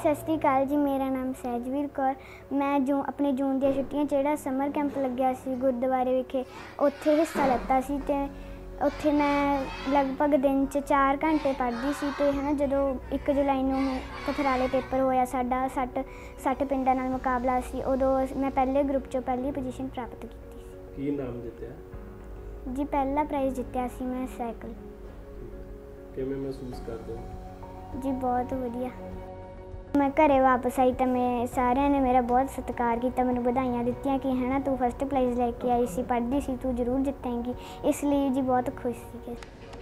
सत श्री अकाल जी। मेरा नाम सहजवीर कौर। मैं अपने जून दी छुट्टियां ਜਿਹੜਾ समर कैंप लग्या सी गुरुद्वारे विखे उत्थे हिस्सा लैता सी ते उत्थे मैं लगभग दिन च 4 घंटे पढ़दी सी ते है ना ਜਦੋਂ 1 जुलाई ਨੂੰ पथराले पेपर होया साडा 60 पिंडां नाल मुकाबला सी उदों मैं पहले ग्रुप चों पहली पोजीशन प्राप्त कीती सी। की नाम जित्तिया जी? पहला प्राइज़ जित्तिया सी मैं साइकिल। किवें महसूस करदे हो? जी बहुत वधिया। मैं घरे वापस आई तो मैं सारिਆਂ ने मेरा बहुत सत्कार किया, मैंने बधाइयां दित्तियां कि है ना तू फस्ट प्राइज़ लैके आई सी, पढ़दी सी, तू जरूर जितेंगी, इसलिए जी बहुत खुश सी।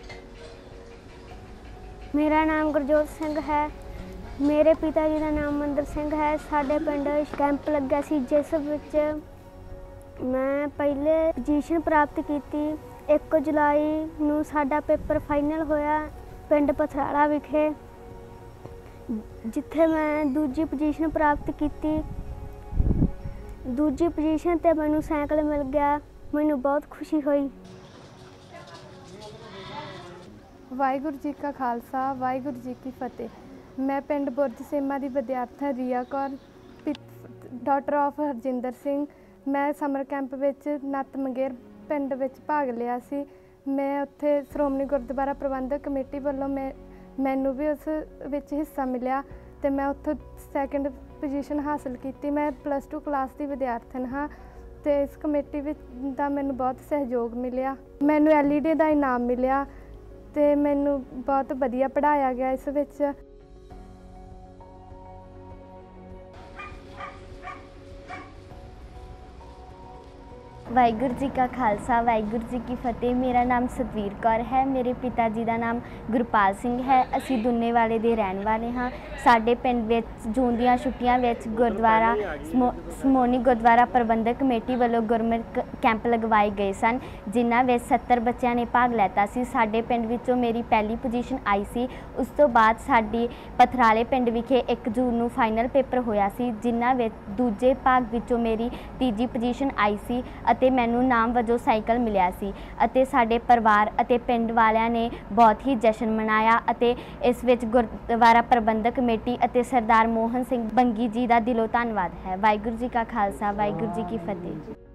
मेरा नाम गुरजोत सिंह है। मेरे पिता जी का नाम मंदर सिंह है। साडे पिंड कैंप लग्या सी जिस विच मैं पहले पोजीशन प्राप्त की। 1 जुलाई नूं साडा पेपर फाइनल होया पिंड पथराला विखे, जिथे मैं दूजी पोजीशन प्राप्त की। दूजी पोजीशन ते मैनू साइकिल मिल गया, मैनू बहुत खुशी हुई। वाहिगुरू जी का खालसा, वाहिगुरू जी की फतेह। मैं पिंड बुरज सेमा की विद्यार्थी रिया कौर, डॉटर ऑफ हरजिंदर सिंह। मैं समर कैंप विच नत्त मंगेर पिंड विच भाग लिया सी। मैं उत्थे श्रोमणी गुरुद्वारा प्रबंधक कमेटी वालों मैनू भी उस विच हिस्सा मिलिया तो मैं उत्थों सैकेंड पोजीशन हासिल की। मैं +2 क्लास की विद्यार्थन हाँ तो इस कमेटी का मैनू बहुत सहयोग मिलिया। मैनू LED का इनाम मिलिया तो मैनू बहुत वधिया पढ़ाया गया इस विच। वाहिगुरू जी का खालसा, वाहिगुरू जी की फतेह। मेरा नाम सतवीर कौर है। मेरे पिता जी का नाम गुरपाल सिंह है। असी दुन्ने वाले दे रहन वाले हाँ। साडे पिंड विच जून दी छुट्टियां विच गुरुद्वारा समूनी गुरुद्वारा प्रबंधक कमेटी वालों गुरमत कैंप लगवाए गए सन, जिन्हां विच 70 बच्चों ने भाग लैता सी। साडे पिंड विचों मेरी पहली पोजीशन आई सी। उस तो बाद साडी पथराले पिंड विखे 1 जून नूं फाइनल पेपर होया सी, जिन्हां विच दूजे भाग विचों मेरी तीजी पोजीशन आई सी ਅਤੇ ਮੈਨੂੰ ਨਾਮ ਵਜੋਂ ਸਾਈਕਲ ਮਿਲਿਆ ਸੀ ਅਤੇ ਸਾਡੇ ਪਰਿਵਾਰ ਅਤੇ ਪਿੰਡ ਵਾਲਿਆਂ ਨੇ ਬਹੁਤ ਹੀ ਜਸ਼ਨ ਮਨਾਇਆ ਅਤੇ ਇਸ ਵਿੱਚ ਗੁਰਦੁਆਰਾ ਪ੍ਰਬੰਧਕ ਕਮੇਟੀ ਅਤੇ ਸਰਦਾਰ ਮੋਹਨ ਸਿੰਘ ਬੰਗੀ ਜੀ ਦਾ ਦਿਲੋਂ ਧੰਨਵਾਦ ਹੈ। ਵਾਹਿਗੁਰੂ ਜੀ ਕਾ ਖਾਲਸਾ, ਵਾਹਿਗੁਰੂ ਜੀ ਕੀ ਫਤਿਹ।